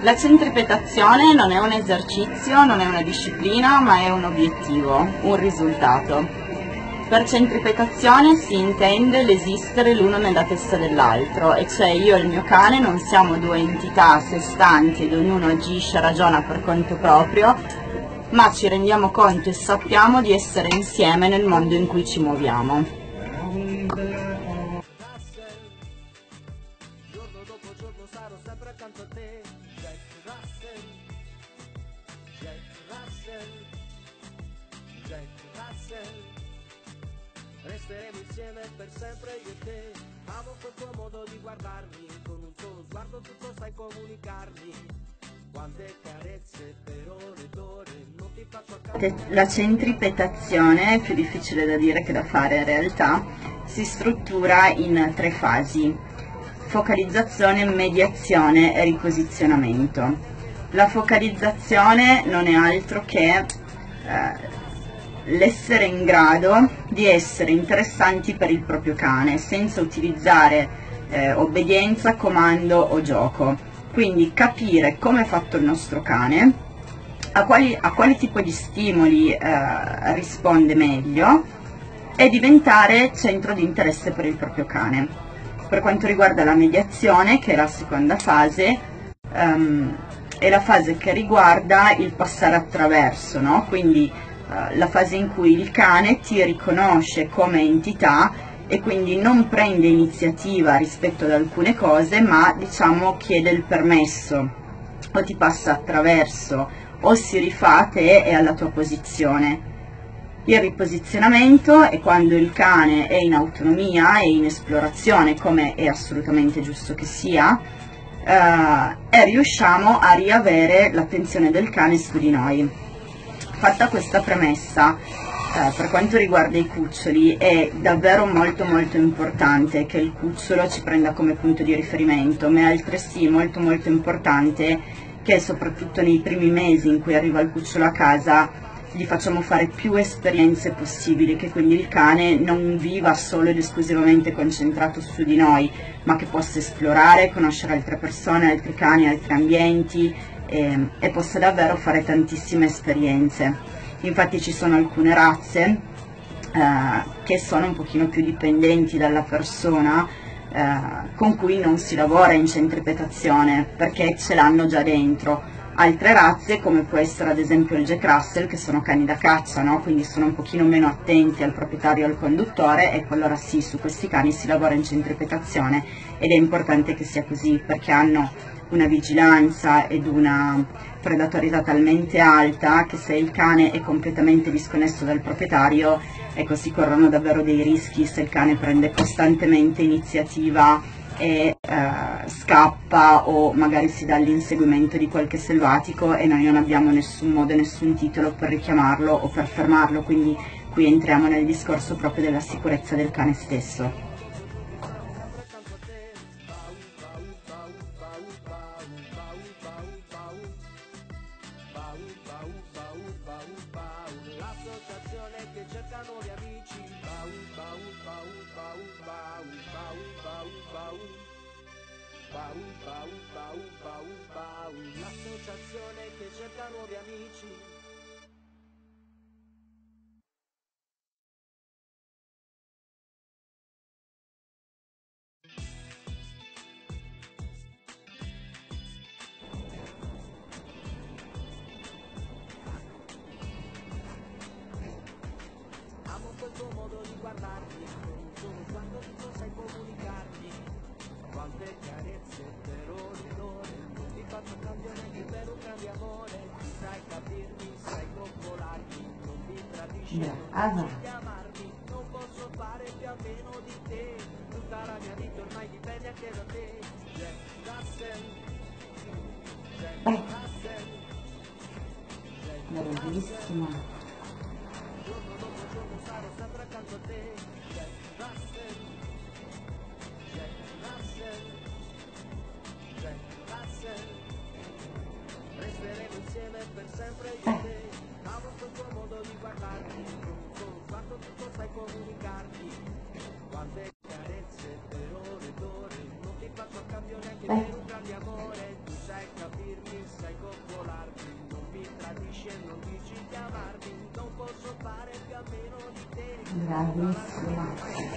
La centripetazione non è un esercizio, non è una disciplina, ma è un obiettivo, un risultato. Per centripetazione si intende l'esistere l'uno nella testa dell'altro, e cioè io e il mio cane non siamo due entità a sé stanti ed ognuno agisce e ragiona per conto proprio, ma ci rendiamo conto e sappiamo di essere insieme nel mondo in cui ci muoviamo. Resteremo insieme per sempre io e te. Amo quel tuo modo di guardarmi, con un solo sguardo tutto sai comunicarmi. Quante carezze per ore ed ore non ti faccio accanto. La centripetazione, più difficile da dire che da fare in realtà, si struttura in 3 fasi: focalizzazione, mediazione e riposizionamento. La focalizzazione non è altro che l'essere in grado di essere interessanti per il proprio cane senza utilizzare obbedienza, comando o gioco. Quindi capire come è fatto il nostro cane, a quali tipo di stimoli risponde meglio, e diventare centro di interesse per il proprio cane. Per quanto riguarda la mediazione, che è la seconda fase, è la fase che riguarda il passare attraverso, no? Quindi la fase in cui il cane ti riconosce come entità e quindi non prende iniziativa rispetto ad alcune cose, ma diciamo chiede il permesso, o ti passa attraverso, o si rifà a te e alla tua posizione. Il riposizionamento è quando il cane è in autonomia e in esplorazione, come è assolutamente giusto che sia, e riusciamo a riavere l'attenzione del cane su di noi. Fatta questa premessa, per quanto riguarda i cuccioli è davvero molto importante che il cucciolo ci prenda come punto di riferimento, ma è altresì molto importante che soprattutto nei primi mesi in cui arriva il cucciolo a casa gli facciamo fare più esperienze possibili, che quindi il cane non viva solo ed esclusivamente concentrato su di noi, ma che possa esplorare, conoscere altre persone, altri cani, altri ambienti, e possa davvero fare tantissime esperienze. Infatti ci sono alcune razze che sono un pochino più dipendenti dalla persona, con cui non si lavora in centripetazione perché ce l'hanno già dentro. Altre razze, come può essere ad esempio il Jack Russell, che sono cani da caccia, no? Quindi sono un pochino meno attenti al proprietario e al conduttore, ecco allora sì, su questi cani si lavora in centripetazione, ed è importante che sia così perché hanno una vigilanza ed una predatorietà talmente alta che se il cane è completamente disconnesso dal proprietario, ecco, si corrono davvero dei rischi se il cane prende costantemente iniziativa e scappa, o magari si dà all'inseguimento di qualche selvatico e noi non abbiamo nessun modo e nessun titolo per richiamarlo o per fermarlo. Quindi qui entriamo nel discorso proprio della sicurezza del cane stesso. L'associazione che cerca nuovi amici. L'associazione che cerca nuovi amici. Amo quel tuo modo di guardarmi, solo quando tu sai comunicarmi. Quante carezze per ore ed ore, non ti faccio cambiamenti per un grande amore. Tu sai capirmi, sai coccolarmi, non mi tradisci, non ti amarmi. Non posso fare più a meno di te, tutta la mia vita ormai dipende anche da te. Jack Russell, Jack Russell, Bellissima. giorno dopo giorno sarò sempre accanto a te. Jack Russell, Jack Russell, Jack Russell. Resteremo insieme per sempre io e te. Amo quel tuo modo di guardarti, con un solo sguardo tutto sai comunicarti. Quante carezze per ore ed ore, non ti faccio cambio neanche per un grande amore. Tu sai capirmi, Bravissima.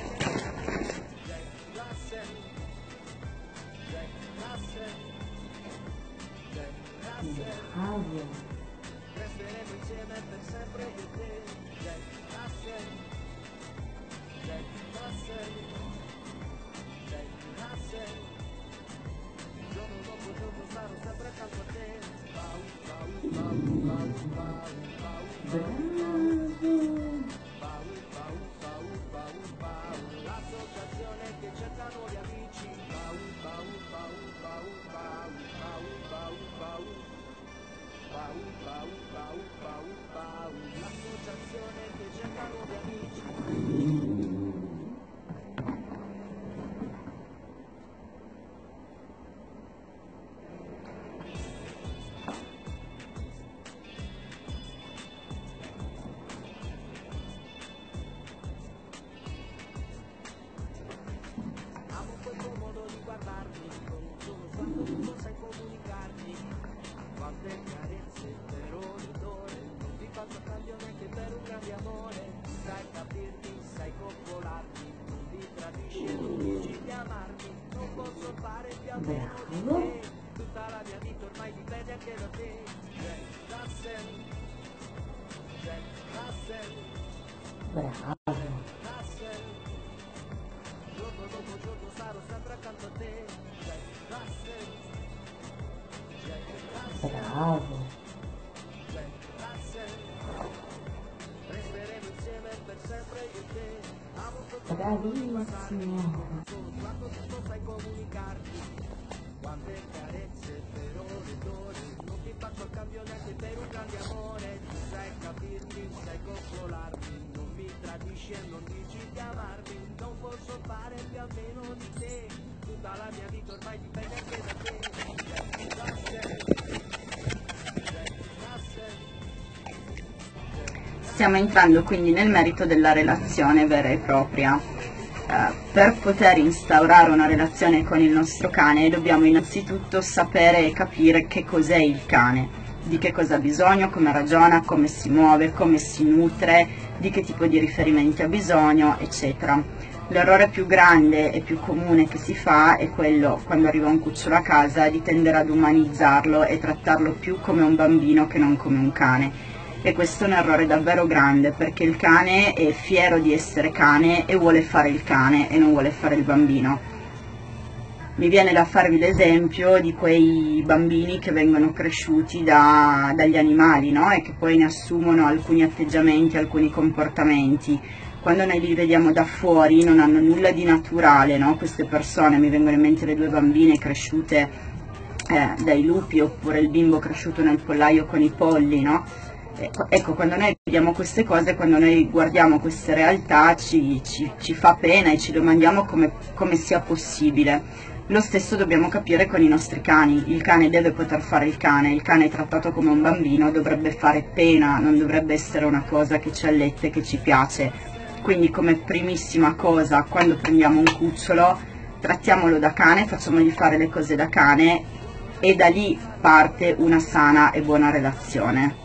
Bravo. Resteremo insieme per sempre io e te. Jack Russell, Jack Russell, Jack Russell. Giorno dopo giorno sarò sempre accanto a te. Pau, pau, pau, pau, pau, pau, Bravo. pau, pau, pau, pau. L'associazione che cerca nuovi amici. Pau, pau, pau, pau, pau, pau, pau, pau. Pau, pau, pau, pau, pau, l'associazione che cerca nuovi amici. Amo quel tuo modo di guardarmi, con un solo sguardo tu non sai comunicarmi. Quante carezze per ore ed ore, non ti faccio cambio neanche per un grande amore. Sai capirmi, sai coccolarmi, non mi tradisci e non dici di amarmi. Non posso fare più a meno di Bravo. te, tutta la mia vita ormai dipende anche da te. Jack Russell, Jack Russell, Bravo. Russell. Giorno dopo giorno sarò sempre accanto a te. Jack Russell, Jack Russell. Bravo. Jack Russell, resteremo insieme per sempre io e te. Amo quel tuo modo di guardarmi, Bravissimo. solo quando tu non sai comunicarti. Quante carezze per ore ed ore, non ti faccio il cambio neanche per un grande amore. Tu sai capirmi, sai coccolarmi, non mi tradisci e non dici di amarmi. Non posso fare più a meno di te, tutta la mia vita ormai dipende anche da te. Jack Russell, Jack Russell. Stiamo entrando quindi nel merito della relazione vera e propria. Per poter instaurare una relazione con il nostro cane dobbiamo innanzitutto sapere e capire che cos'è il cane, di che cosa ha bisogno, come ragiona, come si muove, come si nutre, di che tipo di riferimenti ha bisogno, eccetera. L'errore più grande e più comune che si fa è quello, quando arriva un cucciolo a casa, di tendere ad umanizzarlo e trattarlo più come un bambino che non come un cane. E questo è un errore davvero grande, perché il cane è fiero di essere cane e vuole fare il cane e non vuole fare il bambino. Mi viene da farvi l'esempio di quei bambini che vengono cresciuti dagli animali, no? E che poi ne assumono alcuni atteggiamenti, alcuni comportamenti. Quando noi li vediamo da fuori non hanno nulla di naturale, no? Queste persone, mi vengono in mente le due bambine cresciute dai lupi, oppure il bimbo cresciuto nel pollaio con i polli, no? Ecco, quando noi vediamo queste cose, quando noi guardiamo queste realtà ci fa pena e ci domandiamo come sia possibile. Lo stesso dobbiamo capire con i nostri cani. Il cane deve poter fare il cane è trattato come un bambino, dovrebbe fare pena, non dovrebbe essere una cosa che ci alletta e che ci piace. Quindi come primissima cosa, quando prendiamo un cucciolo, trattiamolo da cane, facciamogli fare le cose da cane e da lì parte una sana e buona relazione.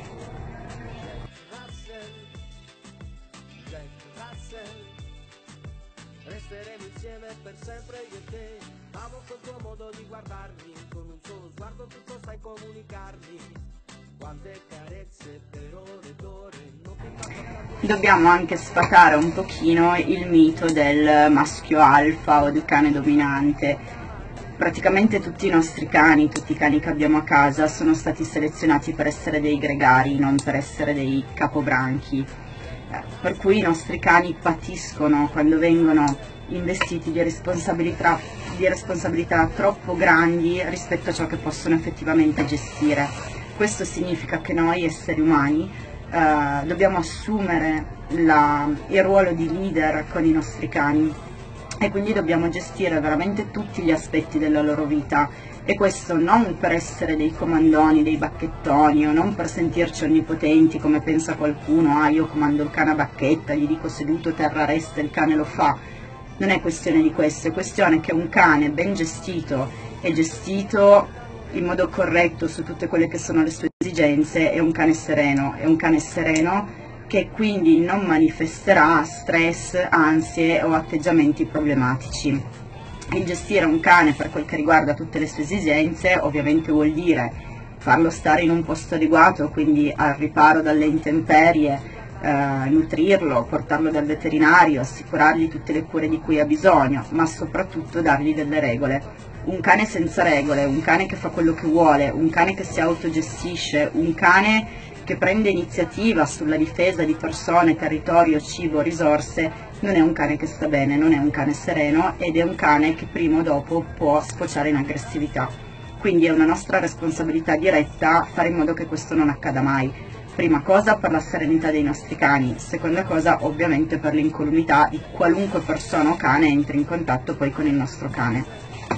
Resteremo insieme per sempre io e te. Amo quel tuo modo di guardarmi, con un solo sguardo tutto sai comunicarmi. Quante carezze per ore ed ore, non ti faccio cambiare. Dobbiamo anche sfatare un pochino il mito del maschio alfa o del cane dominante. Praticamente tutti i nostri cani, tutti i cani che abbiamo a casa sono stati selezionati per essere dei gregari, non per essere dei capobranchi. Per cui i nostri cani patiscono quando vengono investiti di responsabilità troppo grandi rispetto a ciò che possono effettivamente gestire. Questo significa che noi esseri umani dobbiamo assumere il ruolo di leader con i nostri cani e quindi dobbiamo gestire veramente tutti gli aspetti della loro vita, e questo non per essere dei comandoni, dei bacchettoni, o non per sentirci onnipotenti come pensa qualcuno, io comando il cane a bacchetta, gli dico seduto, terra, resta, il cane lo fa. Non è questione di questo, è questione che un cane ben gestito e gestito in modo corretto su tutte quelle che sono le sue esigenze è un cane sereno che quindi non manifesterà stress, ansie o atteggiamenti problematici. Il gestire un cane per quel che riguarda tutte le sue esigenze ovviamente vuol dire farlo stare in un posto adeguato, quindi al riparo dalle intemperie, nutrirlo, portarlo dal veterinario, assicurargli tutte le cure di cui ha bisogno, ma soprattutto dargli delle regole. Un cane senza regole, un cane che fa quello che vuole, un cane che si autogestisce, un cane che prende iniziativa sulla difesa di persone, territorio, cibo, risorse, non è un cane che sta bene, non è un cane sereno ed è un cane che prima o dopo può sfociare in aggressività. Quindi è una nostra responsabilità diretta fare in modo che questo non accada mai. Prima cosa per la serenità dei nostri cani, seconda cosa ovviamente per l'incolumità di qualunque persona o cane entri in contatto poi con il nostro cane.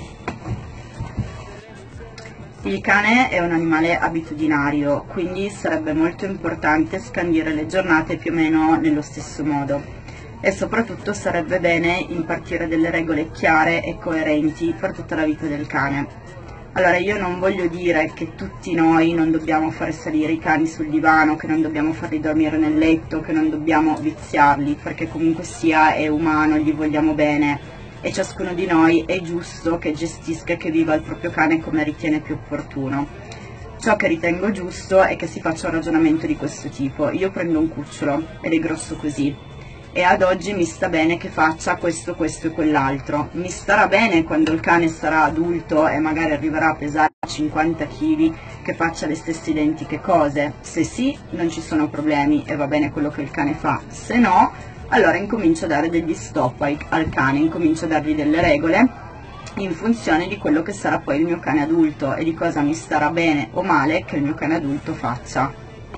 Il cane è un animale abitudinario, quindi sarebbe molto importante scandire le giornate più o meno nello stesso modo e soprattutto sarebbe bene impartire delle regole chiare e coerenti per tutta la vita del cane. Allora, io non voglio dire che tutti noi non dobbiamo fare salire i cani sul divano, che non dobbiamo farli dormire nel letto, che non dobbiamo viziarli, perché comunque sia è umano, gli vogliamo bene e ciascuno di noi è giusto che gestisca e che viva il proprio cane come ritiene più opportuno. Ciò che ritengo giusto è che si faccia un ragionamento di questo tipo. Io prendo un cucciolo ed è grosso così e ad oggi mi sta bene che faccia questo, questo e quell'altro. Mi starà bene quando il cane sarà adulto e magari arriverà a pesare 50 kg che faccia le stesse identiche cose? Se sì, non ci sono problemi e va bene quello che il cane fa. Se no, allora incomincio a dare degli stop al cane, incomincio a dargli delle regole in funzione di quello che sarà poi il mio cane adulto e di cosa mi starà bene o male che il mio cane adulto faccia.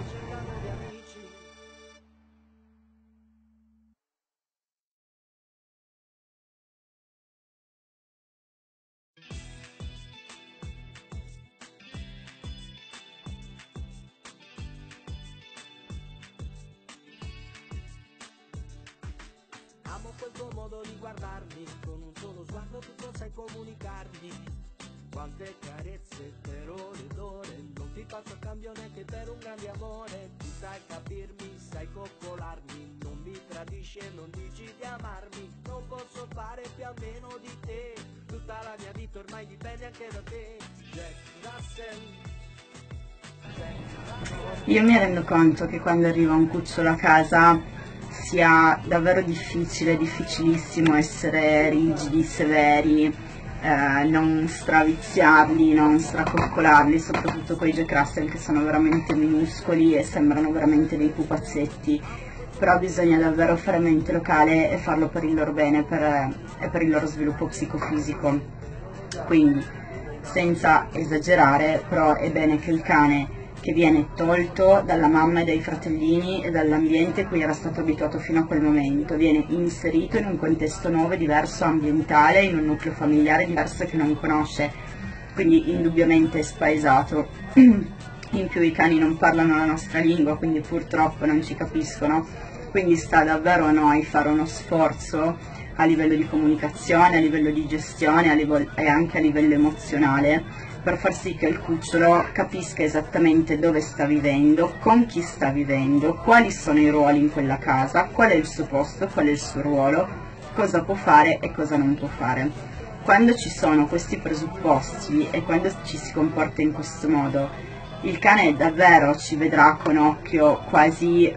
Amo quel tuo modo di guardarmi, con un solo sguardo tu sai comunicarmi. Quante carezze per ore ed ore, non ti faccio a cambio neanche per un grande amore. Tu sai capirmi, sai coccolarmi, non mi tradisci e non dici di amarmi. Non posso fare più a meno di te, tutta la mia vita ormai dipende anche da te. Jack Russell, Jack Russell. Io mi rendo conto che quando arriva un cucciolo a casa sia davvero difficile, difficilissimo essere rigidi, severi, non straviziarli, non stracoccolarli, soprattutto con i Jack Russell che sono veramente minuscoli e sembrano veramente dei pupazzetti, però bisogna davvero fare mente locale e farlo per il loro bene e per il loro sviluppo psicofisico. Quindi, senza esagerare, però è bene che il cane che viene tolto dalla mamma e dai fratellini e dall'ambiente a cui era stato abituato fino a quel momento, viene inserito in un contesto nuovo, diverso, ambientale, in un nucleo familiare diverso che non conosce, quindi indubbiamente è spaesato. In più i cani non parlano la nostra lingua, quindi purtroppo non ci capiscono, quindi sta davvero a noi fare uno sforzo a livello di comunicazione, a livello di gestione e anche a livello emozionale, per far sì che il cucciolo capisca esattamente dove sta vivendo, con chi sta vivendo, quali sono i ruoli in quella casa, qual è il suo posto, qual è il suo ruolo, cosa può fare e cosa non può fare. Quando ci sono questi presupposti e quando ci si comporta in questo modo, il cane davvero ci vedrà con occhio quasi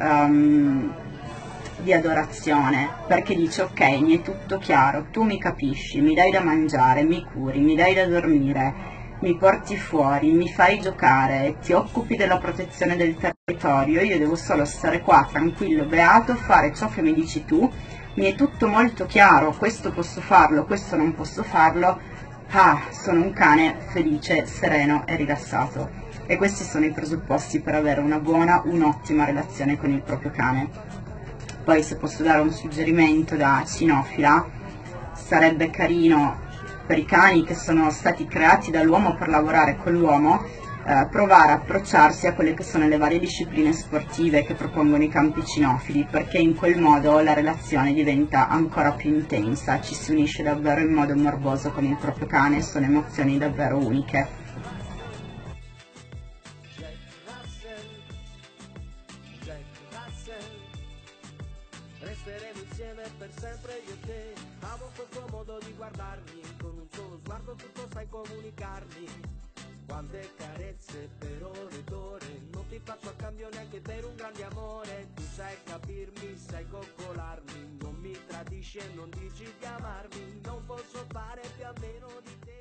di adorazione, perché dice: ok, mi è tutto chiaro, tu mi capisci, mi dai da mangiare, mi curi, mi dai da dormire, mi porti fuori, mi fai giocare, ti occupi della protezione del territorio, io devo solo stare qua tranquillo, beato, fare ciò che mi dici tu, mi è tutto molto chiaro, questo posso farlo, questo non posso farlo, sono un cane felice, sereno e rilassato. E questi sono i presupposti per avere una buona, un'ottima relazione con il proprio cane. Poi, se posso dare un suggerimento da cinofila, sarebbe carino per i cani che sono stati creati dall'uomo per lavorare con l'uomo, provare a approcciarsi a quelle che sono le varie discipline sportive che propongono i campi cinofili, perché in quel modo la relazione diventa ancora più intensa, ci si unisce davvero in modo morboso con il proprio cane, sono emozioni davvero uniche. Jack Russell, Jack passasse. Resteremo insieme per sempre io e te. Amo quel tuo modo di guardarmi, con un solo sguardo tutto sai comunicarmi. Quante carezze per ore ed ore, non ti faccio a cambio neanche per un grande amore. Tu sai capirmi, sai coccolarmi, non mi tradisci e non dici di amarmi. Non posso fare più a meno di te.